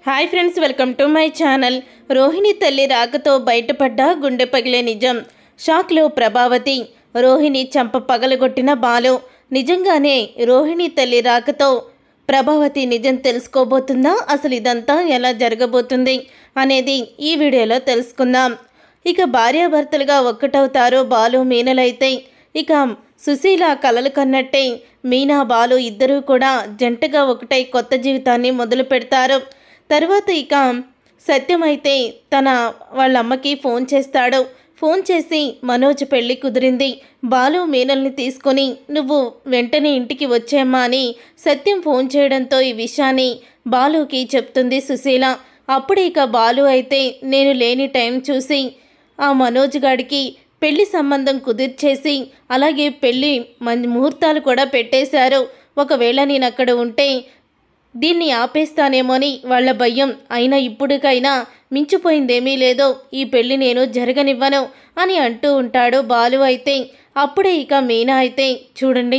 Hi friends, welcome to my channel. Rohini తల్లి రాకతో బయటపడ్డ గుండె పగిలే నిజం. షాక్లో ప్రభావతి. రోహిణి చంప పగలగొట్టిన బాలు. నిజంగానే రోహిణి తల్లి రాకతో ప్రభావతి నిజం తెలుసుకోబోతుందా? అసలు ఇదంతా ఎలా జరగబోతుంది అనేది ఈ వీడియోలో తెలుసుకుందాం. ఇక భార్యాభర్తలుగా ఒక్కటవుతారు బాలు మీనలైతే. ఇక సుశీల కలలు కన్నట్టే మీనా బాలు ఇద్దరూ కూడా జంటగా ఒకటై కొత్త జీవితాన్ని మొదలు పెడతారు. తర్వాత ఇక సత్యమైతే వాళ్ళ అమ్మకి ఫోన్ చేస్తాడు. ఫోన్ చేసి మనోజ్ పెళ్ళి కుదిరింది, బాలు మీనల్ని తీసుకొని నువ్వు వెంటనే ఇంటికి వచ్చేమ్మా అని సత్యం ఫోన్ చేయడంతో ఈ విషయాన్ని బాలుకి చెప్తుంది సుశీల. అప్పుడు ఇక బాలు అయితే నేను లేని టైం చూసి ఆ మనోజ్ గాడికి పెళ్లి సంబంధం కుదిర్చేసి అలాగే పెళ్ళి ముహూర్తాలు కూడా పెట్టేశారు. ఒకవేళ నేను అక్కడ ఉంటే దీన్ని ఆపేస్తానేమోని వాళ్ళ భయం. అయినా ఇప్పుడుకైనా మించిపోయిందేమీ లేదో, ఈ పెళ్ళి నేను జరగనివ్వను అని అంటూ ఉంటాడు బాలు అయితే. అప్పుడే ఇక మీనా అయితే చూడండి,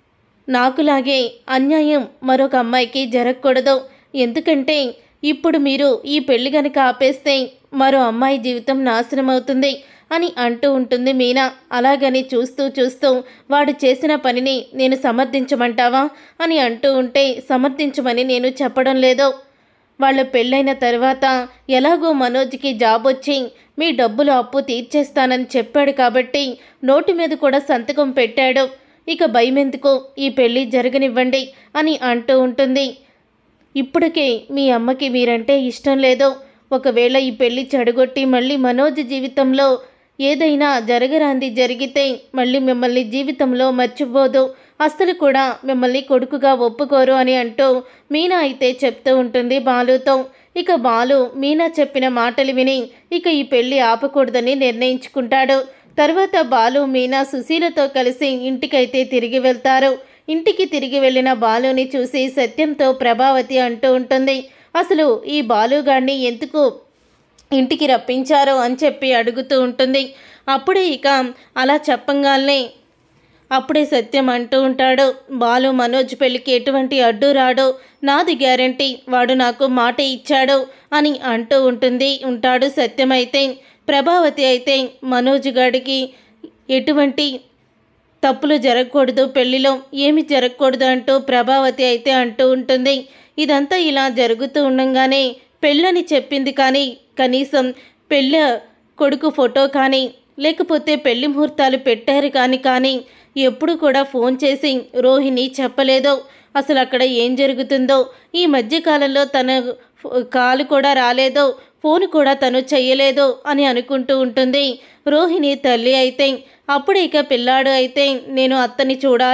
నాకులాగే అన్యాయం మరొక అమ్మాయికి జరగకూడదు. ఎందుకంటే ఇప్పుడు మీరు ఈ పెళ్లి కనుక ఆపేస్తే మరో అమ్మాయి జీవితం నాశనం అవుతుంది అని అంటూ ఉంటుంది మీనా. అలాగని చూస్తూ వాడు చేసిన పనిని నేను సమర్థించమంటావా అని అంటూ ఉంటే, సమర్థించమని నేను చెప్పడం లేదు. వాళ్ళ పెళ్ళైన తర్వాత ఎలాగో మనోజ్కి జాబ్ వచ్చి మీ డబ్బులు అప్పు తీర్చేస్తానని చెప్పాడు కాబట్టి నోటి మీద కూడా సంతకం పెట్టాడు. ఇక భయం ఎందుకు, ఈ పెళ్ళి జరగనివ్వండి అని అంటూ ఉంటుంది. ఇప్పటికే మీ అమ్మకి మీరంటే ఇష్టం లేదు. ఒకవేళ ఈ పెళ్ళి చెడగొట్టి మళ్ళీ మనోజ్ జీవితంలో ఏదైనా జరగరాంది జరిగితే మళ్ళీ మిమ్మల్ని జీవితంలో మర్చిపోదు, అస్సలు కూడా మిమ్మల్ని కొడుకుగా ఒప్పుకోరు అని అంటూ మీనా అయితే చెప్తూ ఉంటుంది బాలుతో. ఇక బాలు మీనా చెప్పిన మాటలు విని ఇక ఈ పెళ్ళి ఆపకూడదని నిర్ణయించుకుంటాడు. తర్వాత బాలు మీనా సుశీలతో కలిసి ఇంటికైతే తిరిగి వెళ్తారు. ఇంటికి తిరిగి వెళ్ళిన బాలుని చూసి సత్యంతో ప్రభావతి అంటూ ఉంటుంది, అసలు ఈ బాలుగాడిని ఎందుకు ఇంటికి రప్పించారో అని చెప్పి అడుగుతూ ఉంటుంది. అప్పుడే ఇక అలా చెప్పంగానే అప్పుడే సత్యం అంటూ ఉంటాడు, బాలు మనోజ్ పెళ్ళికి ఎటువంటి అడ్డు రాడు, నాది గ్యారంటీ, వాడు నాకు మాట ఇచ్చాడు అని అంటూ ఉంటాడు సత్యం అయితే. ప్రభావతి అయితే మనోజ్ గాడికి ఎటువంటి తప్పులు జరగకూడదు, పెళ్లిలో ఏమి జరగకూడదు అంటూ ప్రభావతి అయితే అంటూ ఉంటుంది. ఇదంతా ఇలా జరుగుతూ ఉండగానే పెళ్ళని చెప్పింది కానీ కనీసం పెళ్ళి కొడుకు ఫోటో కానీ లేకపోతే పెళ్లి ముహూర్తాలు పెట్టారు కానీ ఎప్పుడు కూడా ఫోన్ చేసి రోహిణి చెప్పలేదు. అసలు అక్కడ ఏం జరుగుతుందో, ఈ మధ్యకాలంలో తన కాలు కూడా రాలేదో, ఫోన్ కూడా తను చెయ్యలేదు అని అనుకుంటూ ఉంటుంది రోహిణి తల్లి అయితే. అప్పుడు ఇక పిల్లాడు అయితే నేను అత్తని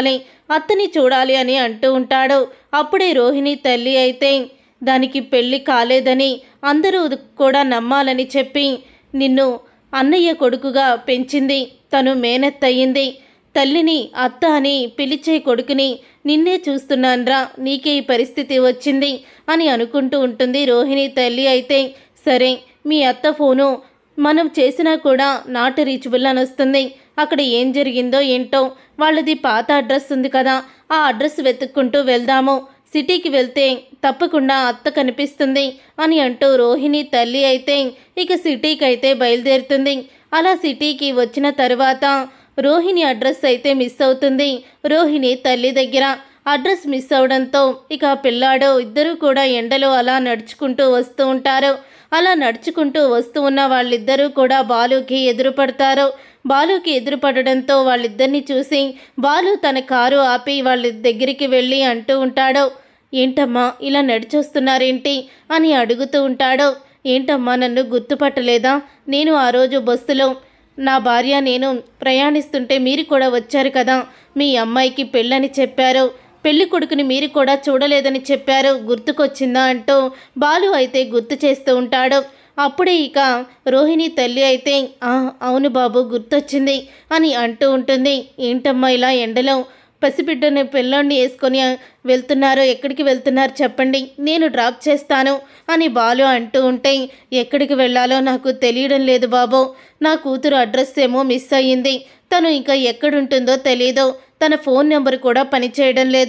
చూడాలి అని అంటూ ఉంటాడు. అప్పుడే రోహిణి తల్లి అయితే దానికి పెళ్ళి కాలేదని అందరూ కూడా నమ్మాలని చెప్పి నిన్ను అన్నయ్య కొడుకుగా పెంచింది, తను మేనత్తయ్యింది, తల్లిని అత్త అని పిలిచే కొడుకుని నిన్నే చూస్తున్నాన్రా, నీకే ఈ పరిస్థితి వచ్చింది అని అనుకుంటూ ఉంటుంది రోహిణి తల్లి అయితే. సరే, మీ అత్త ఫోను మనం చేసినా కూడా నాట్ రీచబుల్ అని వస్తుంది. అక్కడ ఏం జరిగిందో ఏంటో, వాళ్ళది పాత అడ్రస్ ఉంది కదా, ఆ అడ్రస్ వెతుక్కుంటూ వెళ్దాము, సిటీకి వెళ్తే తప్పకుండా అత్త కనిపిస్తుంది అని అంటూ రోహిణి తల్లి అయితే ఇక సిటీకి అయితే బయలుదేరుతుంది. అలా సిటీకి వచ్చిన తర్వాత రోహిణి అడ్రస్ అయితే మిస్ అవుతుంది. రోహిణి తల్లి దగ్గర అడ్రస్ మిస్ అవడంతో ఇక పిల్లాడు ఇద్దరూ కూడా ఎండలో అలా నడుచుకుంటూ వస్తూ ఉంటారు. అలా నడుచుకుంటూ వస్తూ ఉన్న వాళ్ళిద్దరూ కూడా బాలుకి ఎదురుపడతారు. బాలుకి ఎదురుపడడంతో వాళ్ళిద్దరిని చూసి బాలు తన కారు ఆపి వాళ్ళ దగ్గరికి వెళ్ళి అంటూ ఉంటాడు, ఏంటమ్మా ఇలా నడిచొస్తున్నారేంటి అని అడుగుతూ ఉంటాడు. ఏంటమ్మా నన్ను గుర్తుపట్టలేదా? నేను ఆ రోజు బస్సులో నా భార్య నేను ప్రయాణిస్తుంటే మీరు కూడా వచ్చారు కదా, మీ అమ్మాయికి పెళ్ళని చెప్పారు, పెళ్లి కొడుకుని మీరు కూడా చూడలేదని చెప్పారు, గుర్తుకొచ్చిందా అంటూ బాలు అయితే గుర్తు చేస్తూ ఉంటాడు. అప్పుడే ఇక రోహిణి తల్లి అయితే అవును బాబు గుర్తొచ్చింది అని అంటూ ఉంటుంది. ఏంటమ్మా ఇలా ఎండలో పసిబిడ్డని పిల్లోడిని వేసుకొని వెళ్తున్నారు, ఎక్కడికి వెళ్తున్నారు చెప్పండి, నేను డ్రాప్ చేస్తాను అని బాలు అంటూ ఉంటే, ఎక్కడికి వెళ్ళాలో నాకు తెలియడం లేదు బాబు, నా కూతురు అడ్రస్ ఏమో మిస్ అయ్యింది, తను ఇంకా ఎక్కడుంటుందో తెలీదు, తన ఫోన్ నెంబర్ కూడా పనిచేయడం లేదు,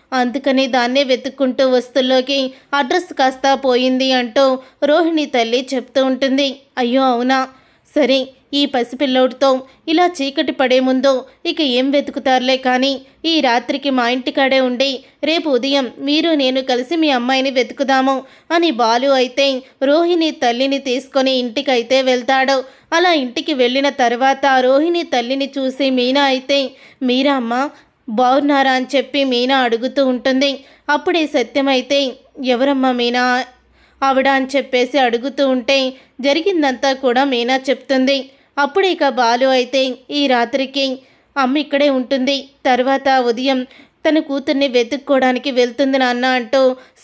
అందుకని దాన్నే వెతుక్కుంటూ వస్తుల్లోకి అడ్రస్ కాస్త పోయింది అంటూ రోహిణి తల్లి చెప్తూ ఉంటుంది. అయ్యో అవునా, సరే ఈ పసిపిల్లోడితో ఇలా చీకటి పడే ముందు ఇక ఏం వెతుకుతారులే, కానీ ఈ రాత్రికి మా ఇంటికాడే ఉండి రేపు ఉదయం మీరు నేను కలిసి మీ అమ్మాయిని వెతుకుదాము అని బాలు అయితే రోహిణి తల్లిని తీసుకొని ఇంటికైతే వెళ్తాడు. అలా ఇంటికి వెళ్ళిన తర్వాత రోహిణి తల్లిని చూసి మీనా అయితే, మీరా అమ్మ బాగున్నారా అని చెప్పి మీనా అడుగుతూ ఉంటుంది. అప్పుడే సత్యమైతే, ఎవరమ్మా మీనా ఆవిడ అని చెప్పేసి అడుగుతూ ఉంటే జరిగిందంతా కూడా మీనా చెప్తుంది. అప్పుడు ఇక బాలు అయితే, ఈ రాత్రికి అమ్మ ఇక్కడే ఉంటుంది, తర్వాత ఉదయం తన కూతుర్ని వెతుక్కోవడానికి వెళ్తుంది నాన్న అంటూ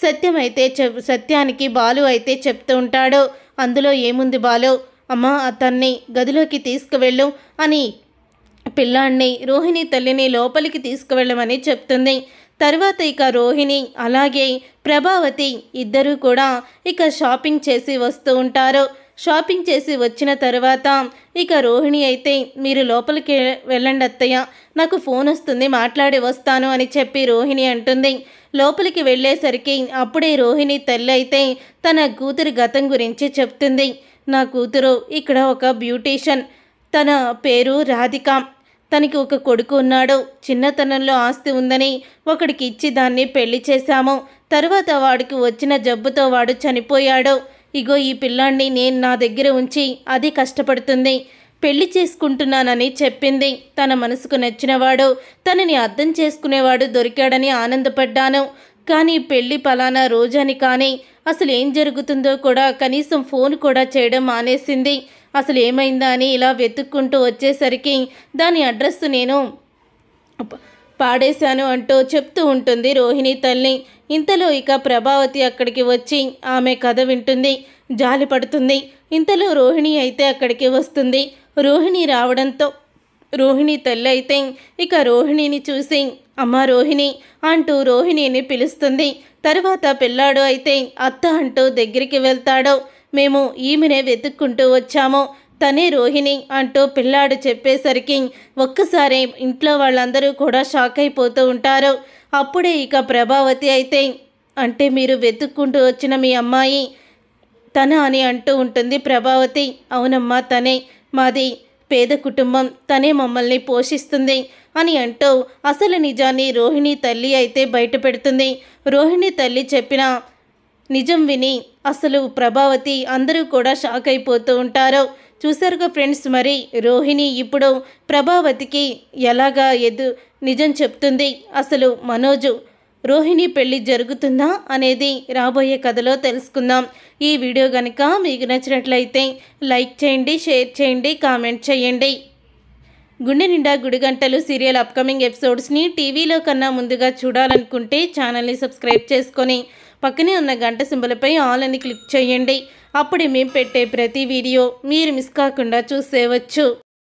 సత్యానికి బాలు అయితే చెప్తూ ఉంటాడు. అందులో ఏముంది బాలు, అమ్మ అతన్ని గదిలోకి తీసుకువెళ్ళు అని పిల్లాన్ని రోహిణి తల్లిని లోపలికి తీసుకువెళ్ళమని చెప్తుంది. తర్వాత ఇక రోహిణి అలాగే ప్రభావతి ఇద్దరూ కూడా ఇక షాపింగ్ చేసి వస్తూ ఉంటారు. షాపింగ్ చేసి వచ్చిన తర్వాత ఇక రోహిణి అయితే, మీరు లోపలికి వెళ్ళండి అత్తయ్య, నాకు ఫోన్ వస్తుంది మాట్లాడి వస్తాను అని చెప్పి రోహిణి అంటుంది. లోపలికి వెళ్ళేసరికి అప్పుడే రోహిణి తల్లి అయితే తన కూతురు గతం గురించి చెప్తుంది. నా కూతురు ఇక్కడ ఒక బ్యూటీషియన్, తన పేరు రాధిక, తనకి ఒక కొడుకు ఉన్నాడు, చిన్నతనంలో ఆస్తి ఉందని ఒకడికి ఇచ్చి దాన్ని పెళ్లి చేశాము. తర్వాత వాడికి వచ్చిన జబ్బుతో వాడు చనిపోయాడు. ఇగో ఈ పిల్లాన్ని నేను నా దగ్గర ఉంచి అది కష్టపడుతుంది, పెళ్లి చేసుకుంటున్నానని చెప్పింది. తన మనసుకు నచ్చినవాడు, తనని అర్థం చేసుకునేవాడు దొరికాడని ఆనందపడ్డాను. కానీ పెళ్లి పలానా రోజని కానీ అసలు ఏం జరుగుతుందో కూడా కనీసం ఫోన్ కూడా చేయడం మానేసింది. అసలు ఏమైందా అని ఇలా వెతుక్కుంటూ వచ్చేసరికి దాని అడ్రస్ నేను పాడేశాను అంటూ చెప్తూ ఉంటుంది రోహిణి తల్లి. ఇంతలో ఇక ప్రభావతి అక్కడికి వచ్చి ఆమె కథ వింటుంది, జాలి పడుతుంది. ఇంతలో రోహిణి అయితే అక్కడికి వస్తుంది. రోహిణి రావడంతో రోహిణి తల్లి అయితే ఇక రోహిణిని చూసి, అమ్మ రోహిణి అంటూ రోహిణిని పిలుస్తుంది. తర్వాత పిల్లాడు అయితే అత్త అంటూ దగ్గరికి వెళ్తాడు. మేము ఈమెనే వెతుక్కుంటూ వచ్చాము, తనే రోహిణి అంటూ పిల్లాడు చెప్పేసరికి ఒక్కసారి ఇంట్లో వాళ్ళందరూ కూడా షాక్ అయిపోతూ ఉంటారు. అప్పుడే ఇక ప్రభావతి అయితే, అంటే మీరు వెతుక్కుంటూ వచ్చిన మీ అమ్మాయి తన అని అంటూ ఉంటుంది ప్రభావతి. అవునమ్మా తనే, మాది పేద కుటుంబం, తనే మమ్మల్ని పోషిస్తుంది అని అంటూ అసలు నిజాన్ని రోహిణి తల్లి అయితే బయట పెడుతుంది. రోహిణి తల్లి చెప్పిన నిజం విని అసలు ప్రభావతి అందరూ కూడా షాక్ అయిపోతూ ఉంటారు. చూసారుగా ఫ్రెండ్స్, మరి రోహిణి ఇప్పుడు ప్రభావతికి ఎలాగా నిజం చెప్తుంది, అసలు మనోజు రోహిణి పెళ్లి జరుగుతుందా అనేది రాబోయే కథలో తెలుసుకుందాం. ఈ వీడియో కనుక మీకు నచ్చినట్లయితే లైక్ చేయండి, షేర్ చేయండి, కామెంట్ చేయండి. గుండె నిండా గుడిగంటలు సీరియల్ అప్కమింగ్ ఎపిసోడ్స్ని టీవీలో కన్నా ముందుగా చూడాలనుకుంటే ఛానల్ని సబ్స్క్రైబ్ చేసుకొని పక్కనే ఉన్న గంట సింబల్పై ఆల్ అని క్లిక్ చేయండి. అప్పుడే మేము పెట్టే ప్రతి వీడియో మీరు మిస్ కాకుండా చూసేవచ్చు.